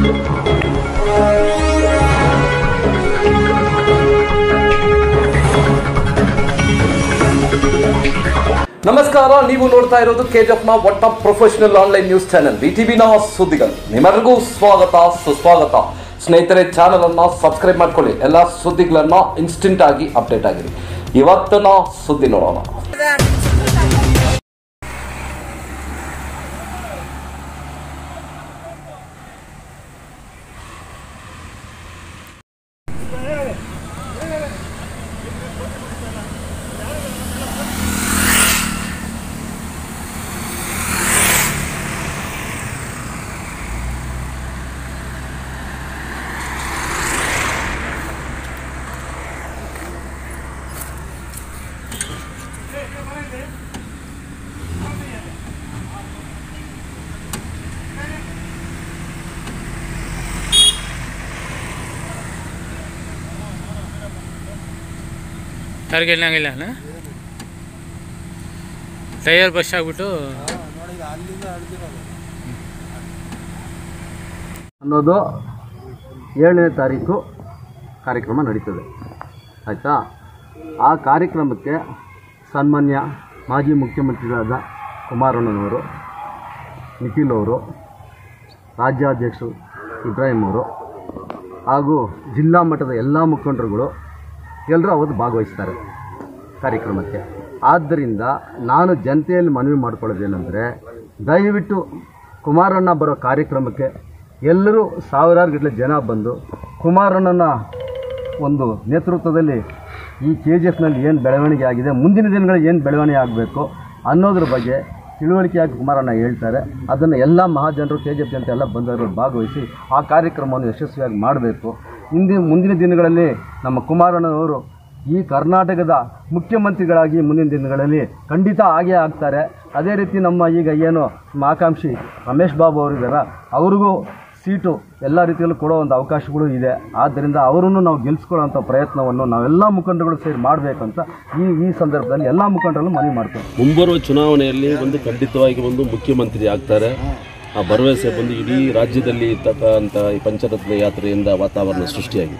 ನಮಸ್ಕಾರ, ನೀವು ನೋಡ್ತಾ ಇರೋದು ಕೆಜಿಎಫ್ನ one top professional online news channel ವಿಟಿವಿನ ಸುದ್ದಿಗಳು. ನಿಮ್ಮೆಲ್ಲರಿಗೂ ಸ್ವಾಗತ ಸುಸ್ವಾಗತ. ಸ್ನೇಹಿತರೆ, ಚಾನಲ್ ಅನ್ನ ಸಬ್ಸ್ಕ್ರೈಬ್ ಮಾಡ್ಕೊಳ್ಳಿ. ಎಲ್ಲ ಸುದ್ದಿಗಳನ್ನ ಇನ್ಸ್ಟೆಂಟ್ ಆಗಿ ಅಪ್ಡೇಟ್ ಆಗಿರಿ. ಇವತ್ತಿನ ಸುದ್ದಿ ನೋಡೋಣ. ಟೈರ್ ಬಸ್ ಆಗ್ಬಿಟ್ಟು ಅನ್ನೋದು 7ನೇ ತಾರೀಕು ಕಾರ್ಯಕ್ರಮ ನಡೀತದೆ. ಆಯಿತಾ? ಆ ಕಾರ್ಯಕ್ರಮಕ್ಕೆ ಸನ್ಮಾನ್ಯ ಮಾಜಿ ಮುಖ್ಯಮಂತ್ರಿಗಳಾದ ಕುಮಾರಣ್ಣನವರು, ನಿಖಿಲ್ ಅವರು, ರಾಜ್ಯಾಧ್ಯಕ್ಷರು ಇಬ್ರಾಹಿಂ ಅವರು ಹಾಗೂ ಜಿಲ್ಲಾ ಮಟ್ಟದ ಎಲ್ಲ ಮುಖಂಡರುಗಳು ಎಲ್ಲರೂ ಅವತ್ತು ಭಾಗವಹಿಸ್ತಾರೆ ಕಾರ್ಯಕ್ರಮಕ್ಕೆ. ಆದ್ದರಿಂದ ನಾನು ಜನತೆಯಲ್ಲಿ ಮನವಿ ಮಾಡ್ಕೊಳ್ಳೋದೇನೆಂದರೆ, ದಯವಿಟ್ಟು ಕುಮಾರಣ್ಣ ಬರೋ ಕಾರ್ಯಕ್ರಮಕ್ಕೆ ಎಲ್ಲರೂ ಸಾವಿರಾರು ಗಟ್ಟಲೆ ಜನ ಬಂದು ಕುಮಾರಣ್ಣನ ಒಂದು ನೇತೃತ್ವದಲ್ಲಿ ಈ KGFನಲ್ಲಿ ಏನು ಬೆಳವಣಿಗೆ ಆಗಿದೆ, ಮುಂದಿನ ದಿನಗಳಲ್ಲಿ ಏನು ಬೆಳವಣಿಗೆ ಆಗಬೇಕು ಅನ್ನೋದ್ರ ಬಗ್ಗೆ ತಿಳುವಳಿಕೆಯಾಗಿ ಕುಮಾರಣ್ಣ ಹೇಳ್ತಾರೆ. ಅದನ್ನು ಎಲ್ಲ ಮಹಾಜನರು, KGF ಜನತೆ ಎಲ್ಲ ಬಂದವರು ಭಾಗವಹಿಸಿ ಆ ಕಾರ್ಯಕ್ರಮವನ್ನು ಯಶಸ್ವಿಯಾಗಿ ಮಾಡಬೇಕು. ಮುಂದಿನ ದಿನಗಳಲ್ಲಿ ನಮ್ಮ ಕುಮಾರಣ್ಣನವರು ಈ ಕರ್ನಾಟಕದ ಮುಖ್ಯಮಂತ್ರಿಗಳಾಗಿ ಮುಂದಿನ ದಿನಗಳಲ್ಲಿ ಖಂಡಿತ ಆಗೇ ಆಗ್ತಾರೆ. ಅದೇ ರೀತಿ ನಮ್ಮ ಈಗ ಏನು ಆಕಾಂಕ್ಷಿ ರಮೇಶ್ ಬಾಬು ಅವರಿದ್ದಾರೆ, ಅವ್ರಿಗೂ ಸೀಟು ಎಲ್ಲ ರೀತಿಯಲ್ಲೂ ಕೊಡೋ ಒಂದು ಅವಕಾಶಗಳು ಇದೆ. ಆದ್ದರಿಂದ ಅವರನ್ನು ನಾವು ಗೆಲ್ಲಿಸ್ಕೊಳ್ಳೋಂಥ ಪ್ರಯತ್ನವನ್ನು ನಾವೆಲ್ಲ ಮುಖಂಡರುಗಳು ಸೇರಿ ಮಾಡಬೇಕಂತ ಈ ಸಂದರ್ಭದಲ್ಲಿ ಎಲ್ಲ ಮುಖಂಡರನ್ನು ಮನವಿ ಮಾಡ್ತೇವೆ. ಮುಂಬರುವ ಚುನಾವಣೆಯಲ್ಲಿ ಖಂಡಿತವಾಗಿ ಮುಖ್ಯಮಂತ್ರಿ ಆಗ್ತಾರೆ. ಆ ಭರವಸೆ ಇಡೀ ರಾಜ್ಯದಲ್ಲಿ ಇರ್ತಕ್ಕಂಥ ಈ ಪಂಚರತ್ನ ಯಾತ್ರೆಯಿಂದ ವಾತಾವರಣ ಸೃಷ್ಟಿಯಾಗಿದೆ.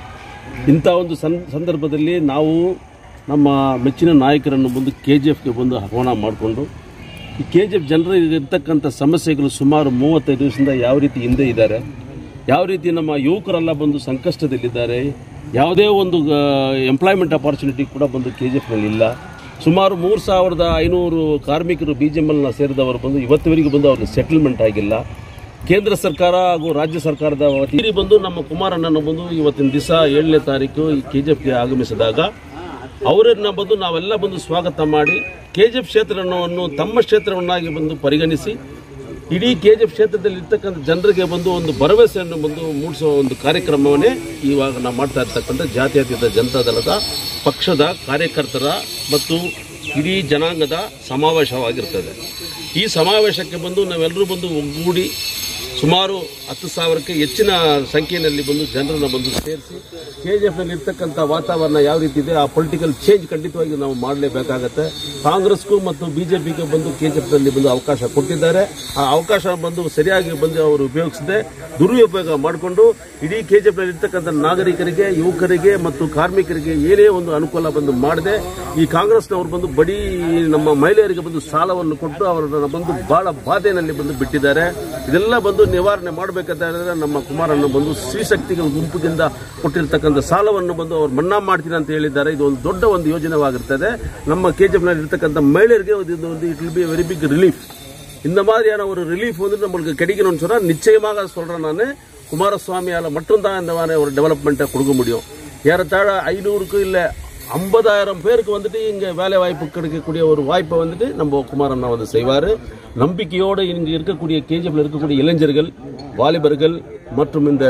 ಇಂಥ ಒಂದು ಸಂದರ್ಭದಲ್ಲಿ ನಾವು ನಮ್ಮ ಮೆಚ್ಚಿನ ನಾಯಕರನ್ನು KGFಗೆ ಆಹ್ವಾನ ಮಾಡಿಕೊಂಡು ಈ KGF ಜನರಿಗೆ ಇರ್ತಕ್ಕಂಥ ಸಮಸ್ಯೆಗಳು ಸುಮಾರು 35 ದಿವಸದಿಂದ ಯಾವ ರೀತಿ ಹಿಂದೆ ಇದ್ದಾರೆ, ಯಾವ ರೀತಿ ನಮ್ಮ ಯುವಕರೆಲ್ಲ ಸಂಕಷ್ಟದಲ್ಲಿದ್ದಾರೆ, ಯಾವುದೇ ಒಂದು ಎಂಪ್ಲಾಯ್ಮೆಂಟ್ ಅಪಾರ್ಚುನಿಟಿ ಕೂಡ KGFನಲ್ಲಿ ಇಲ್ಲ. ಸುಮಾರು 3500 ಕಾರ್ಮಿಕರು BGMLನ ಸೇರಿದವರು ಇವತ್ತಿವರೆಗೂ ಅವ್ರಿಗೆ ಸೆಟಲ್ಮೆಂಟ್ ಆಗಿಲ್ಲ. ಕೇಂದ್ರ ಸರ್ಕಾರ ಹಾಗೂ ರಾಜ್ಯ ಸರ್ಕಾರದ ವತಿಯಿಂದ ನಮ್ಮ ಕುಮಾರಣ್ಣನ ಇವತ್ತಿನ ದಿವಸ 7ನೇ ತಾರೀಕು ಈ KGFಗೆ ಆಗಮಿಸಿದಾಗ ಅವರನ್ನು ನಾವೆಲ್ಲ ಸ್ವಾಗತ ಮಾಡಿ KGF ಕ್ಷೇತ್ರವನ್ನು ತಮ್ಮ ಕ್ಷೇತ್ರವನ್ನಾಗಿ ಪರಿಗಣಿಸಿ ಇಡೀ KGF ಕ್ಷೇತ್ರದಲ್ಲಿ ಇರ್ತಕ್ಕಂಥ ಜನರಿಗೆ ಒಂದು ಭರವಸೆಯನ್ನು ಮೂಡಿಸುವ ಒಂದು ಕಾರ್ಯಕ್ರಮವನ್ನೇ ಇವಾಗ ನಾವು ಮಾಡ್ತಾ ಇರ್ತಕ್ಕಂಥ ಜಾತ್ಯತೀತ ಜನತಾದಳದ ಪಕ್ಷದ ಕಾರ್ಯಕರ್ತರ ಮತ್ತು ಇಡೀ ಜನಾಂಗದ ಸಮಾವೇಶವಾಗಿರ್ತದೆ. ಈ ಸಮಾವೇಶಕ್ಕೆ ನಾವೆಲ್ಲರೂ ಒಗ್ಗೂಡಿ ಸುಮಾರು 10,000ಕ್ಕೆ ಹೆಚ್ಚಿನ ಸಂಖ್ಯೆಯಲ್ಲಿ ಜನರನ್ನು ಸೇರಿಸಿ KGFನಲ್ಲಿ ಇರ್ತಕ್ಕಂಥ ವಾತಾವರಣ ಯಾವ ರೀತಿ ಇದೆ, ಆ ಪೊಲಿಟಿಕಲ್ ಚೇಂಜ್ ಖಂಡಿತವಾಗಿ ನಾವು ಮಾಡಲೇಬೇಕಾಗತ್ತೆ. ಕಾಂಗ್ರೆಸ್ಗೂ ಮತ್ತು BJPಗೆ KGFನಲ್ಲಿ ಅವಕಾಶ ಕೊಟ್ಟಿದ್ದಾರೆ. ಆ ಅವಕಾಶ ಸರಿಯಾಗಿ ಅವರು ಉಪಯೋಗಿಸದೆ ದುರುಪಯೋಗ ಮಾಡಿಕೊಂಡು ಇಡೀ KGFನಲ್ಲಿ ಇರ್ತಕ್ಕಂಥ ನಾಗರಿಕರಿಗೆ, ಯುವಕರಿಗೆ ಮತ್ತು ಕಾರ್ಮಿಕರಿಗೆ ಏನೇ ಒಂದು ಅನುಕೂಲ ಮಾಡದೆ ಈ ಕಾಂಗ್ರೆಸ್ನವರು ಬಡೀ ನಮ್ಮ ಮಹಿಳೆಯರಿಗೆ ಸಾಲವನ್ನು ಕೊಟ್ಟು ಅವರನ್ನು ಬಹಳ ಬಾಧೆಯಲ್ಲಿ ಬಿಟ್ಟಿದ್ದಾರೆ. ಇದೆಲ್ಲ ನಿವಾರಣೆ ಮಾಡಬೇಕಾದ್ರೆ ನಮ್ಮ ಕುಮಾರಣ್ಣ ಸ್ತ್ರೀಶಕ್ತಿಗಳ ಗುಂಪಿನಿಂದ ಕೊಟ್ಟಿರ್ತಕ್ಕಂಥ ಸಾಲವನ್ನು ಅವ್ರು ಮನ್ನಾ ಮಾಡ್ತೀನಿ ಅಂತ ಹೇಳಿದ್ದಾರೆ. ಇದು ಒಂದು ದೊಡ್ಡ ಒಂದು ಯೋಜನೆವಾಗಿರ್ತದೆ. ನಮ್ಮ KGFನಲ್ಲಿ ಇರ್ತಕ್ಕಂಥ ಮಹಿಳೆಯರಿಗೆ it will be a very big relief. இந்த மாதிரியான ஒரு ரிலீஃப் நம்மளுக்கு கிடைக்கணும்னு சொன்னா நிச்சயமாக சொல்றேன். நான் குமாரசுவாமியால மட்டும்தான் இந்த மாதிரி ஒரு டெவலப்மெண்ட்டை கொடுக்க முடியும். ஏறத்தாழ 500க்கு இல்ல 50,000 பேருக்கு இங்க வேலை வாய்ப்பு கிடைக்கக்கூடிய ஒரு வாய்ப்பை நம்ம குமாரண்ணா செய்வாரு. நம்பிக்கையோடு இங்க இருக்கக்கூடிய KGFல இருக்கக்கூடிய இளைஞர்கள், வாலிபர்கள் மற்றும் இந்த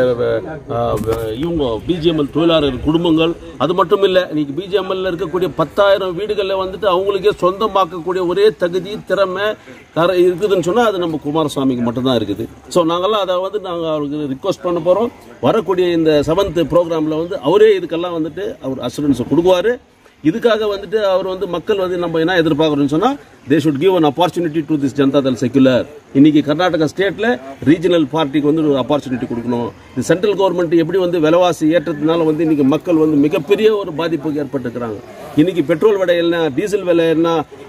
இவங்க BGML தொழிலாளர்கள் குடும்பங்கள், அது மட்டும் இல்ல இன்னைக்கு BGMLல இருக்கக்கூடிய 10,000 வீடுகள்ல அவங்களுக்கே சொந்தமாக்கக்கூடிய ஒரே தகுதி திறமை இருக்குதுன்னு சொன்னா அது நம்ம குமாரசுவாமிக்கு மட்டும் தான் இருக்குது. சோ நாங்கெல்லாம் அதை நாங்க அவருக்கு ரிக்வெஸ்ட் பண்ண போறோம். வரக்கூடிய இந்த 7th ப்ரோக்ராம்ல அவரே இதுக்கெல்லாம் அவர் அஷூரன்ஸ் கொடுக்குவாரு. இதுக்காக வந்துட்டு அவர் வந்து மக்கள் வந்து நம்ம என்ன எதிர்பார்க்குறோம்னு சொன்னால் they should give an opportunity to this Janata Dal secular. இன்னைக்கு கர்நாடகா ஸ்டேட்டில் ரீஜனல் பார்ட்டிக்கு வந்து ஒரு ஆப்பர்ச்சுனிட்டி கொடுக்கணும். இந்த சென்ட்ரல் கவர்மெண்ட் எப்படி வந்து விலைவாசி ஏற்றத்தினால வந்து இன்னைக்கு மக்கள் வந்து மிகப்பெரிய ஒரு பாதிப்புக்கு ஏற்பட்டுருக்கிறாங்க. இன்னைக்கு பெட்ரோல் விலை என்ன, டீசல் விலை என்ன,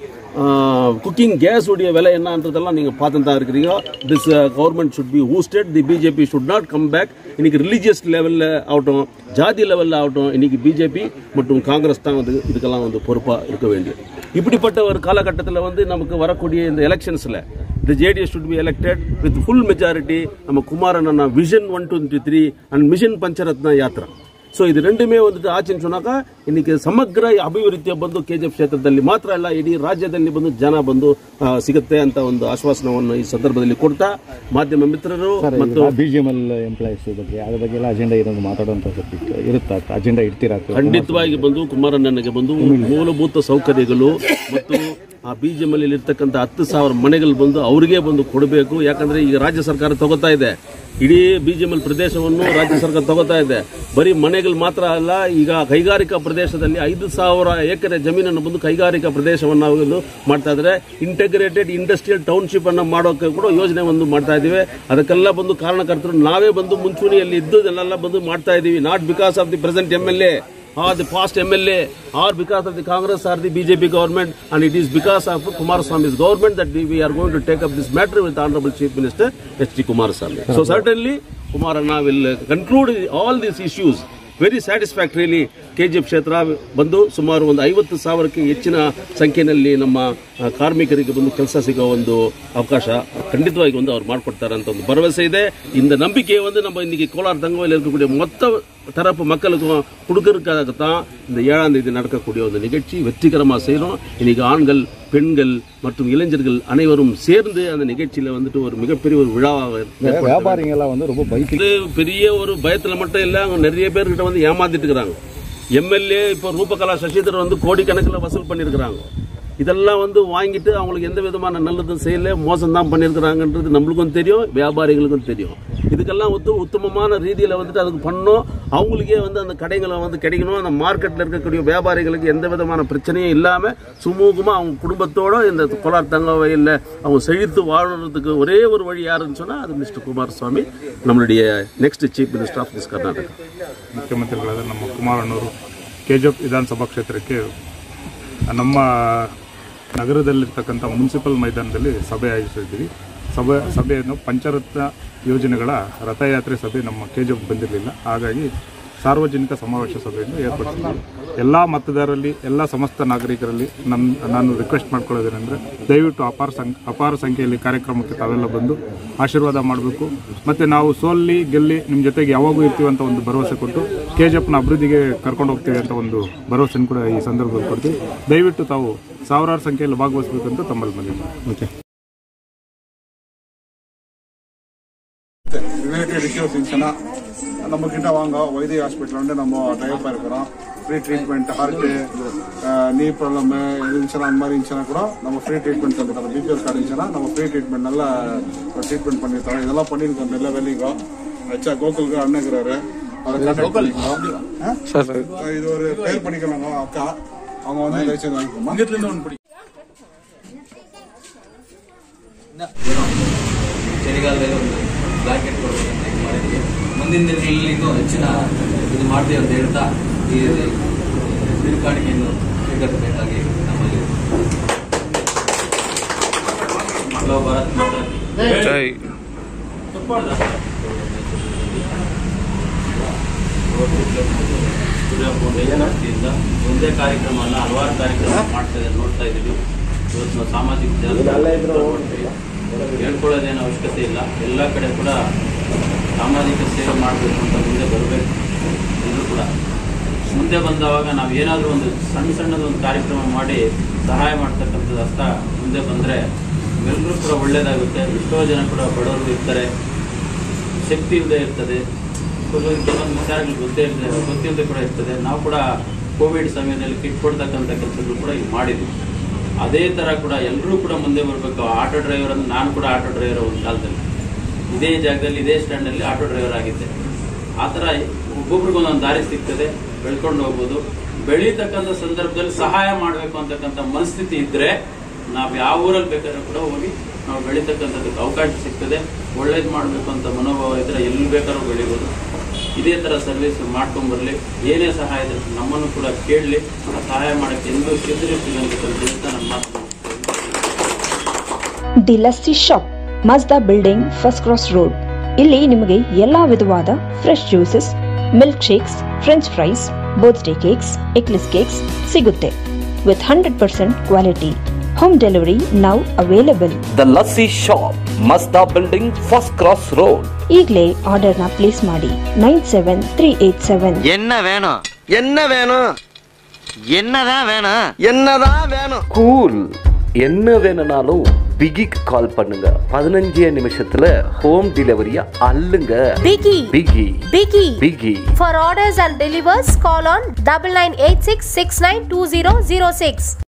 குக்கிங் கேஸ் உடைய விலை என்னன்றதெல்லாம் நீங்கள் பார்த்து தான் இருக்கிறீங்க. This government should be ousted. The BJP should not come back. இன்னைக்கு ரிலீஜியஸ் லெவலில் ஆகட்டும், ஜாதி லெவலில் ஆகட்டும், இன்னைக்கு பிஜேபி மற்றும் காங்கிரஸ் தான் வந்து இதுக்கெல்லாம் வந்து பொறுப்பாக இருக்க வேண்டியது. இப்படிப்பட்ட ஒரு காலகட்டத்தில் வந்து நமக்கு வரக்கூடிய இந்த எலெக்ஷன்ஸில் the JDS should be elected with full majority. நம்ம குமாரன் அண்ணா விஷன் 123 அண்ட் மிஷன் ಪಂಚರತ್ನ ಯಾತ್ರಾ. ಸೊ ಇದು ரெண்டுமே வந்துட்டு ಆಚೆನ್ சொன்னாಕ இன்னைக்கு ಸಮಗ್ರ ಅಭಿವೃದ್ಧಿಯ ಬಂದು ಕೆಜಿಎಫ್ ಕ್ಷೇತ್ರದಲ್ಲಿ ಮಾತ್ರ ಅಲ್ಲ, ಇಡೀ ರಾಜ್ಯದಲ್ಲಿ ಬಂದು ಜನ ಬಂದು ಸಿಗುತ್ತೆ ಅಂತ ಒಂದು ಆಶ್ವಾಸನವನ್ನು ಈ ಸಂದರ್ಭದಲ್ಲಿ ಕೊಡ್ತಾ ಮಾಧ್ಯಮ ಮಿತ್ರರು ಮತ್ತು ಬಿಜಿಎಂಎಲ್ ಎಂಪ್ಲಾಯೀಸ್ ಬಗ್ಗೆ ಅದ್ರ ಬಗ್ಗೆ ಎಲ್ಲ ಅಜೆಂಡಾ ಇರೋದು ಮಾತಾಡುವಂತ ಇರುತ್ತಾ? ಅಜೆಂಡಾ ಇಡ್ತೀರಾ? ಖಂಡಿತವಾಗಿ ಬಂದು ಕುಮಾರಣ್ಣನಿಗೆ ಬಂದು ಮೂಲಭೂತ ಸೌಕರ್ಯಗಳು ಮತ್ತು ಆ ಬಿಜಿಎಂಎಲ್ ಇರ್ತಕ್ಕಂಥ 10,000 ಮನೆಗಳು ಬಂದು ಅವರಿಗೆ ಬಂದು ಕೊಡಬೇಕು. ಯಾಕಂದ್ರೆ ಈಗ ರಾಜ್ಯ ಸರ್ಕಾರ ತಗೋತಾ ಇದೆ, ಇಡೀ ಬಿಜಿಎಂಎಲ್ ಪ್ರದೇಶವನ್ನು ರಾಜ್ಯ ಸರ್ಕಾರ ತಗೋತಾ ಇದೆ. ಬರೀ ಮನೆಗಳು ಮಾತ್ರ ಅಲ್ಲ, ಈಗ ಕೈಗಾರಿಕಾ ಪ್ರದೇಶದಲ್ಲಿ 5,000 ಎಕರೆ ಜಮೀನನ್ನು ಬಂದು ಕೈಗಾರಿಕಾ ಪ್ರದೇಶವನ್ನು ಮಾಡ್ತಾ ಇದ್ದಾರೆ. ಇಂಟಗ್ರೇಟೆಡ್ ಇಂಡಸ್ಟ್ರಿಯಲ್ ಟೌನ್ಶಿಪ್ ಅನ್ನು ಮಾಡೋಕೆ ಕೂಡ ಯೋಜನೆ ಒಂದು ಮಾಡ್ತಾ ಇದೀವಿ. ಅದಕ್ಕೆಲ್ಲ ಬಂದು ಕಾರಣಕರ್ತರು ನಾವೇ ಬಂದು ಮುಂಚೂಣಿಯಲ್ಲಿ ಇದ್ದುದನ್ನೆಲ್ಲ ಬಂದು ಮಾಡ್ತಾ ಇದೀವಿ. Not because of the present MLA or the past MLA or because of the Congress or the BJP government, and it is because of Kumaraswamy's government that we are going to take up this matter with Honorable Chief Minister H.D. Kumaraswamy. So certainly Kumaranna will conclude all these issues very satisfactorily. KGF ಕ್ಷೇತ್ರ ಬಂದು ಸುಮಾರು ಒಂದು 50,000ಕ್ಕೆ ಹೆಚ್ಚಿನ ಸಂಖ್ಯೆಯಲ್ಲಿ ನಮ್ಮ ಕಾರ್ಮಿಕರಿಗೆ ಬಂದು ಕೆಲಸ ಸಿಗೋ ಒಂದು ಅವಕಾಶ ಖಂಡಿತವಾಗಿ ಒಂದು ಅವ್ರು ಮಾಡಿಕೊಡ್ತಾರೆ ಅಂತ ಒಂದು ಭರವಸೆ ಇದೆ. இந்த நம்பிக்கையை வந்து நம்ம இன்னைக்கு கோலார் தங்கவேல் இருக்கக்கூடிய மொத்த தரப்பு மக்களுக்கும் கொடுக்கறதுக்காக தான் இந்த 7ஆம் தேதி நடக்கக்கூடிய ஒரு நிகழ்ச்சி வெற்றிகரமாக செய்யணும். இன்னைக்கு ஆண்கள், பெண்கள் மற்றும் இளைஞர்கள் அனைவரும் சேர்ந்து அந்த நிகழ்ச்சியில வந்துட்டு ஒரு மிகப்பெரிய ஒரு விழாவாக வியாபாரிகள் வந்து ரொம்ப பெரிய ஒரு பயத்தில் மட்டும் இல்லை, அவங்க நிறைய பேர்கிட்ட வந்து ஏமாத்திட்டு இருக்கிறாங்க. MLA இப்போ ரூபகலா சசிதர் வந்து கோடிக்கணக்கில் வசூல் பண்ணியிருக்கிறாங்க. இதெல்லாம் வந்து வாங்கிட்டு அவங்களுக்கு எந்த விதமான நல்லதும் செய்யல, மோசம் தான் பண்ணியிருக்கிறாங்கன்றது நம்மளுக்கும் தெரியும், வியாபாரிகளுக்கும் தெரியும். இதுக்கெல்லாம் உத்தமமான ரீதியில் வந்துட்டு அதுக்கு பண்ணோம். அவங்களுக்கே வந்து அந்த கடைகளை வந்து கிடைக்கணும். அந்த மார்க்கெட்டில் இருக்கக்கூடிய வியாபாரிகளுக்கு எந்த விதமான பிரச்சனையும் இல்லாமல் சுமூகமாக அவங்க குடும்பத்தோடு இந்த கோலார் தங்க வயலில் அவங்க செழித்து வாழறதுக்கு ஒரே ஒரு வழி யாருன்னு சொன்னால் அது மிஸ்டர் ಕುಮಾರಸ್ವಾಮಿ, நம்மளுடைய next chief minister of this Karnataka. ಮುಖ್ಯಮಂತ್ರಿಗಳಾದ ನಮ್ಮ ಕುಮಾರಣ್ಣವರು ಕೆಜಿಎಫ್ ವಿಧಾನಸಭಾ ಕ್ಷೇತ್ರಕ್ಕೆ ನಮ್ಮ ನಗರದಲ್ಲಿರ್ತಕ್ಕಂಥ ಮುನ್ಸಿಪಲ್ ಮೈದಾನದಲ್ಲಿ ಸಭೆ ಆಯೋಜಿಸಿದ್ದೀವಿ. ಸಭೆಯನ್ನು ಪಂಚರತ್ನ ಯೋಜನೆಗಳ ರಥಯಾತ್ರೆ ಸಭೆ ನಮ್ಮ ಕೆಜಿಎಫ್ ಬಂದಿರಲಿಲ್ಲ. ಹಾಗಾಗಿ ಸಾರ್ವಜನಿಕ ಸಮಾವೇಶ ಸಭೆಯನ್ನು ಏರ್ಪಡಿಸಿದ್ದೀವಿ. ಎಲ್ಲ ಮತದಾರರಲ್ಲಿ, ಎಲ್ಲ ಸಮಸ್ತ ನಾಗರಿಕರಲ್ಲಿ ನಾನು ರಿಕ್ವೆಸ್ಟ್ ಮಾಡ್ಕೊಳ್ಳೋದೇನೆಂದರೆ, ದಯವಿಟ್ಟು ಅಪಾರ ಸಂಖ್ಯೆಯಲ್ಲಿ ಕಾರ್ಯಕ್ರಮಕ್ಕೆ ತಾವೆಲ್ಲ ಬಂದು ಆಶೀರ್ವಾದ ಮಾಡಬೇಕು. ಮತ್ತು ನಾವು ಸೋಲ್ಲಿ ಗೆಲ್ಲಿ ನಿಮ್ಮ ಜೊತೆಗೆ ಯಾವಾಗೂ ಇರ್ತೀವಿ ಅಂತ ಒಂದು ಭರವಸೆ ಕೊಟ್ಟು ಕೆಜಿಎಫ್ನ ಅಭಿವೃದ್ಧಿಗೆ ಕರ್ಕೊಂಡು ಹೋಗ್ತೀವಿ ಅಂತ ಒಂದು ಭರವಸೆಯನ್ನು ಕೂಡ ಈ ಸಂದರ್ಭದಲ್ಲಿ ಕೊಡ್ತೀವಿ. ದಯವಿಟ್ಟು ತಾವು ಸಾವಿರಾರು ಸಂಖ್ಯೆಯಲ್ಲಿ ಭಾಗವಹಿಸಬೇಕಂತ ತಮ್ಮಲ್ಲಿ ಮನವಿ. ಓಕೆ. யுனைடெட் ரிக்யூஸ் இருந்துச்சுன்னா நம்மக்கிட்ட வாங்க. வைத்திய ஹாஸ்பிட்டல் வந்து நம்ம டைப்பாக இருக்கிறோம். ஃப்ரீ ட்ரீட்மெண்ட், ஹார்ட்டு, நீ ப்ராப்ளம் இருந்துச்சுன்னா அந்த மாதிரி இருந்துச்சுன்னா கூட நம்ம ஃப்ரீ ட்ரீட்மெண்ட் பண்ணி தரோம். பிபிஎல் கார்டு இருந்துச்சுன்னா நம்ம ஃப்ரீ ட்ரீட்மெண்ட் நல்லா ட்ரீட்மெண்ட் பண்ணி தரோம். இதெல்லாம் பண்ணியிருக்கோம் எல்லா வேலைக்கும். வச்சா கோகுலுக்கு அண்ணங்கிறாரு, இது ஒரு பேர் பண்ணிக்கிறாங்க அக்கா, அவங்க வந்து லைசன்ஸ் வாங்கிக்கோமா. அங்கிருந்து ஒன்று பிடிக்கும். ಚಳಿಗಾಲದಲ್ಲಿ ಒಂದು ಬ್ಲಾಂಕೆಟ್ ಕೊಡಬೇಕಂತ ಇದು ಮಾಡಿದ್ವಿ. ಮುಂದಿನ ದಿನಗಳಲ್ಲಿ ಇನ್ನೂ ಹೆಚ್ಚಿನ ಇದು ಮಾಡ್ತೀವಿ ಅಂತ ಹೇಳ್ತಾ ಈ ತಿರುಕಾಣಿಕೆಯನ್ನು ಸ್ವೀಕರಿಸಬೇಕಾಗಿ ನಮ್ಮಲ್ಲಿ ಹಲೋ ಭಾರತ್ ಮಾತಾ ಜೈ. ಫೌಂಡೇಶನ್ ಒಂದೇ ಕಾರ್ಯಕ್ರಮ ಅಲ್ಲ, ಹಲವಾರು ಕಾರ್ಯಕ್ರಮ ಮಾಡ್ತಾ ಇದ್ದಾರೆ, ನೋಡ್ತಾ ಇದ್ದೀವಿ. ಇವತ್ತು ನಾವು ಸಾಮಾಜಿಕ ಜಾಲತಾಣ ಹೇಳ್ಕೊಳ್ಳೋದೇನು ಅವಶ್ಯಕತೆ ಇಲ್ಲ. ಎಲ್ಲ ಕಡೆ ಕೂಡ ಸಾಮಾಜಿಕ ಸೇವೆ ಮಾಡಬೇಕು ಅಂತ ಮುಂದೆ ಬರಬೇಕು. ಎಲ್ಲರೂ ಕೂಡ ಮುಂದೆ ಬಂದವಾಗ ನಾವು ಏನಾದರೂ ಒಂದು ಸಣ್ಣದೊಂದು ಕಾರ್ಯಕ್ರಮ ಮಾಡಿ ಸಹಾಯ ಮಾಡ್ತಕ್ಕಂಥದ್ದು ಅರ್ಥ ಮುಂದೆ ಬಂದರೆ ಎಲ್ಲರೂ ಕೂಡ ಒಳ್ಳೆಯದಾಗುತ್ತೆ. ಎಷ್ಟೋ ಜನ ಕೂಡ ಬಡವರು ಇರ್ತಾರೆ, ಶಕ್ತಿ ಇಲ್ಲದೆ ಇರ್ತದೆ, ಕೆಲವೊಂದು ವಿಚಾರಗಳು ಗೊತ್ತಿಲ್ಲದೆ ಕೂಡ ಇರ್ತದೆ. ನಾವು ಕೂಡ ಕೋವಿಡ್ ಸಮಯದಲ್ಲಿ ಕಿಟ್ ಕೊಡ್ತಕ್ಕಂಥ ಕೆಲಸಗಳು ಕೂಡ ಈಗ ಮಾಡಿದ್ವಿ. ಅದೇ ಥರ ಕೂಡ ಎಲ್ಲರೂ ಕೂಡ ಮುಂದೆ ಬರಬೇಕು. ಆಟೋ ಡ್ರೈವರ್ ಅಂದ್ರೆ ನಾನು ಕೂಡ ಆಟೋ ಡ್ರೈವರ್ ಒಂದು ಕಾಲದಲ್ಲಿ ಇದೇ ಜಾಗದಲ್ಲಿ ಇದೇ ಸ್ಟ್ಯಾಂಡಲ್ಲಿ ಆಟೋ ಡ್ರೈವರ್ ಆಗಿದ್ದೆ. ಆ ಥರ ಒಬ್ಬೊಬ್ರಿಗೊಂದೊಂದು ದಾರಿ ಸಿಗ್ತದೆ, ಬೆಳ್ಕೊಂಡು ಹೋಗ್ಬೋದು. ಬೆಳೀತಕ್ಕಂಥ ಸಂದರ್ಭದಲ್ಲಿ ಸಹಾಯ ಮಾಡಬೇಕು ಅಂತಕ್ಕಂಥ ಮನಸ್ಥಿತಿ ಇದ್ರೆ ನಾವು ಯಾವ ಊರಲ್ಲಿ ಬೇಕಾದ್ರೂ ಕೂಡ ಹೋಗಿ ನಾವು ಬೆಳೀತಕ್ಕಂಥದ್ದಕ್ಕೆ ಅವಕಾಶ ಸಿಗ್ತದೆ. ಒಳ್ಳೇದು ಮಾಡಬೇಕು ಅಂತ ಮನೋಭಾವ ಇದ್ರೆ ಎಲ್ಲಿ ಬೇಕಾದ್ರೂ ಬೆಳಿಬೋದು. ಇದೇ ಥರ ಸರ್ವಿಸ್ ಮಾಡ್ಕೊಂಡ್ಬರಲಿ. ಏನೇ ಸಹಾಯ ಇದ್ರೆ ನಮ್ಮನ್ನು ಕೂಡ ಕೇಳಲಿ. ಸಹಾಯ ಮಾಡೋಕ್ಕೆ ಎಂದೂ ಸಿದ್ಧರಿರ್ತೀವಿ ಅಂತ ಹೇಳ್ತಾ ನಮ್ಮ ಮಾತು. The lassi shop, Mazda building, first cross road. ಇಲ್ಲಿ ನಿಮಗೆ ಎಲ್ಲಾ ವಿಧವಾದ fresh juices, milk shakes, french fries, birthday cakes, eggless cakes ಸಿಗುತ್ತೆ with 100% quality. Home delivery now available. The lassi shop, Mazda building, first cross road. ಈಗಲೇ ಆರ್ಡರ್ನ ಪ್ಲೇಸ್ ಮಾಡಿ 97387. என்ன வேணும் என்ன வேணும் என்னதான் வேணும் என்னதான் வேணும். கூல் என்ன வேணும்னாலும் பிகிக்கு கால் பண்ணுங்க. 15 நிமிஷத்துல ஹோம் டெலிவரியா அள்ளுங்க. பிகி பிகி பிகி பிகி. For orders and delivers call on 9986692006.